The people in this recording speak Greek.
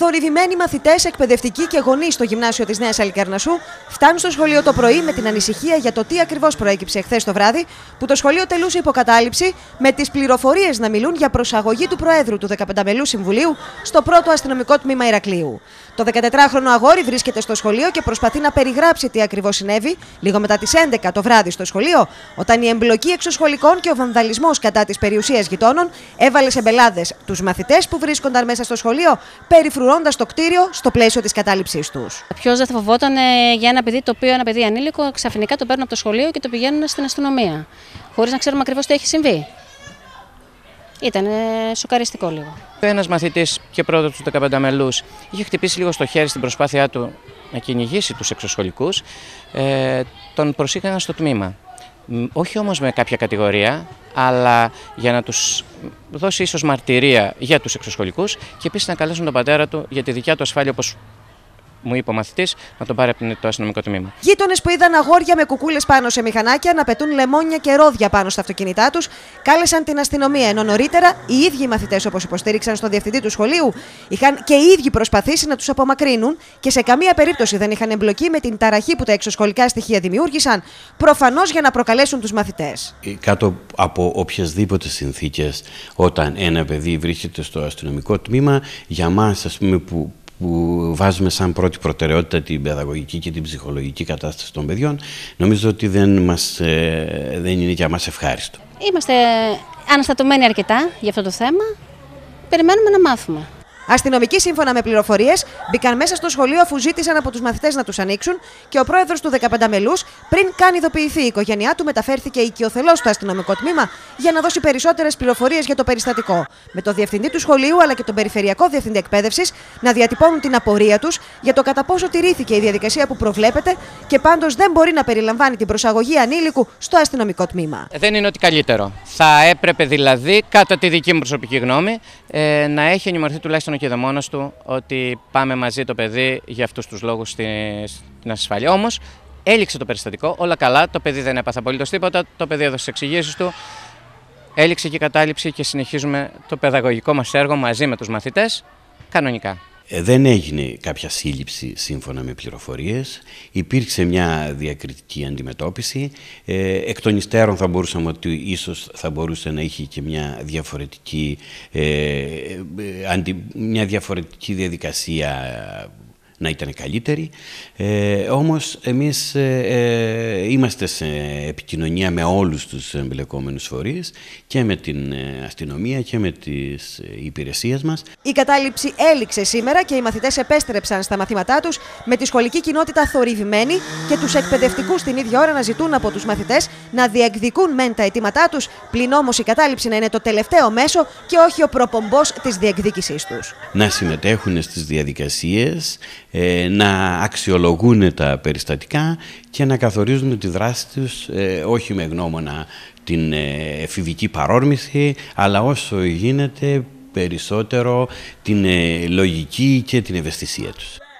Θορυβημένοι μαθητές, εκπαιδευτικοί και γονείς στο γυμνάσιο της Νέας Χαλικαρνασσού φτάνουν στο σχολείο το πρωί με την ανησυχία για το τι ακριβώς προέκυψε χθες το βράδυ, που το σχολείο τελούσε υποκατάληψη, με τις πληροφορίες να μιλούν για προσαγωγή του Προέδρου του 15μελού Συμβουλίου στο πρώτο αστυνομικό τμήμα Ηρακλείου. Το 14χρονο αγόρι βρίσκεται στο σχολείο και προσπαθεί να περιγράψει τι ακριβώς συνέβη λίγο μετά τις 11 το βράδυ στο σχολείο, όταν η εμπλοκή εξωσχολικών και ο βανδαλισμός κατά της περιουσίας γειτόνων έβαλε σε μπελάδες τους μαθητές που βρίσκονταν μέσα στο σχολείο, περιφρουρώντας το κτίριο στο πλαίσιο της κατάληψής τους. Ποιος δεν θα φοβόταν για ένα παιδί, το οποίο ένα παιδί ανήλικο ξαφνικά το παίρνουν από το σχολείο και το πηγαίνουν στην αστυνομία, χωρίς να ξέρουμε ακριβώς τι έχει συμβεί. Ήταν σοκαριστικό λίγο. Ένας μαθητής και πρόεδρος του 15μελούς είχε χτυπήσει λίγο στο χέρι στην προσπάθειά του να κυνηγήσει τους εξωσχολικούς. Τον προσήγαγαν στο τμήμα. Όχι όμως με κάποια κατηγορία, αλλά για να τους δώσει ίσως μαρτυρία για τους εξωσχολικούς και επίσης να καλέσουν τον πατέρα του για τη δικιά του ασφάλεια, όπως μου είπε ο μαθητής, να τον πάρει από το αστυνομικό τμήμα. Γείτονες που είδαν αγόρια με κουκούλες πάνω σε μηχανάκια να πετούν λεμόνια και ρόδια πάνω στα αυτοκίνητά τους κάλεσαν την αστυνομία, ενώ νωρίτερα οι ίδιοι μαθητές, όπως υποστήριξαν στο διευθυντή του σχολείου, είχαν και οι ίδιοι προσπαθήσει να τους απομακρύνουν και σε καμία περίπτωση δεν είχαν εμπλοκή με την ταραχή που τα εξωσχολικά στοιχεία δημιούργησαν, προφανώς για να προκαλέσουν τους μαθητές. Κάτω από οποιασδήποτε συνθήκες, όταν ένα παιδί βρίσκεται στο αστυνομικό τμήμα, για μας, ας πούμε, που βάζουμε σαν πρώτη προτεραιότητα την παιδαγωγική και την ψυχολογική κατάσταση των παιδιών, νομίζω ότι δεν είναι για μας ευχάριστο. Είμαστε αναστατωμένοι αρκετά για αυτό το θέμα. Περιμένουμε να μάθουμε. Αστυνομικοί, σύμφωνα με πληροφορίες, μπήκαν μέσα στο σχολείο αφού ζήτησαν από τους μαθητές να τους ανοίξουν και ο πρόεδρος του 15μελούς, πριν καν ειδοποιηθεί η οικογένειά του, μεταφέρθηκε οικειοθελώς στο αστυνομικό τμήμα για να δώσει περισσότερες πληροφορίες για το περιστατικό. Με το διευθυντή του σχολείου αλλά και τον περιφερειακό διευθυντή εκπαίδευσης να διατυπώνουν την απορία τους για το κατά πόσο τηρήθηκε η διαδικασία που προβλέπεται και πάντως δεν μπορεί να περιλαμβάνει την προσαγωγή ανήλικου στο αστυνομικό τμήμα. Δεν είναι ότι καλύτερο. Θα έπρεπε δηλαδή, κατά τη δική μου προσωπική γνώμη, να έχει ενημερωθεί τουλάχιστον και εδώ μόνος του ότι πάμε μαζί το παιδί για αυτούς τους λόγους στην ασφάλεια. Όμως έληξε το περιστατικό, όλα καλά, το παιδί δεν έπαθε απολύτως τίποτα, το παιδί έδωσε τις εξηγήσεις του, έληξε και η κατάληψη και συνεχίζουμε το παιδαγωγικό μας έργο μαζί με τους μαθητές κανονικά. Δεν έγινε κάποια σύλληψη σύμφωνα με πληροφορίες, υπήρξε μια διακριτική αντιμετώπιση, εκ των υστέρων θα μπορούσαμε ότι ίσως θα μπορούσε να είχε και μια διαφορετική διαδικασία να ήταν καλύτερη, όμως εμείς είμαστε σε επικοινωνία με όλους τους εμπλεκόμενους φορείς και με την αστυνομία και με τις υπηρεσίες μας. Η κατάληψη έληξε σήμερα και οι μαθητές επέστρεψαν στα μαθήματά τους με τη σχολική κοινότητα θορυβημένη και τους εκπαιδευτικούς την ίδια ώρα να ζητούν από τους μαθητές να διεκδικούν μεν τα αιτήματά τους, πλην όμως η κατάληψη να είναι το τελευταίο μέσο και όχι ο προπομπός της διεκδίκησής τους. Να συμμετέχουν στις διαδικασίες, να αξιολογούν τα περιστατικά και να καθορίζουν τη δράση τους όχι με γνώμονα την εφηβική παρόρμηση, αλλά όσο γίνεται περισσότερο την λογική και την ευαισθησία τους.